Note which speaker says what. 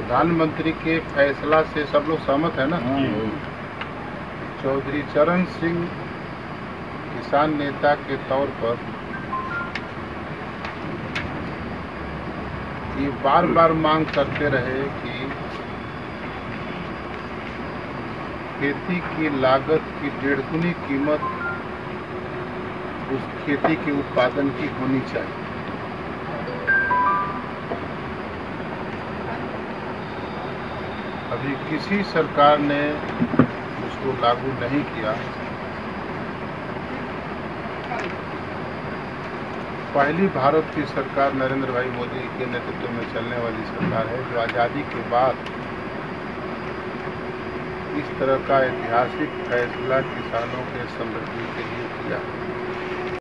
Speaker 1: प्रधानमंत्री के फैसला से सब लोग सहमत है ना। चौधरी चरण सिंह किसान नेता के तौर पर ये बार बार मांग करते रहे कि खेती की लागत की 1.5 गुनी कीमत उस खेती के उत्पादन की होनी चाहिए। अभी किसी सरकार ने उसको लागू नहीं किया। पहली भारत की सरकार नरेंद्र भाई मोदी के नेतृत्व में चलने वाली सरकार है जो आज़ादी के बाद इस तरह का ऐतिहासिक फैसला किसानों के समृद्धि के लिए किया।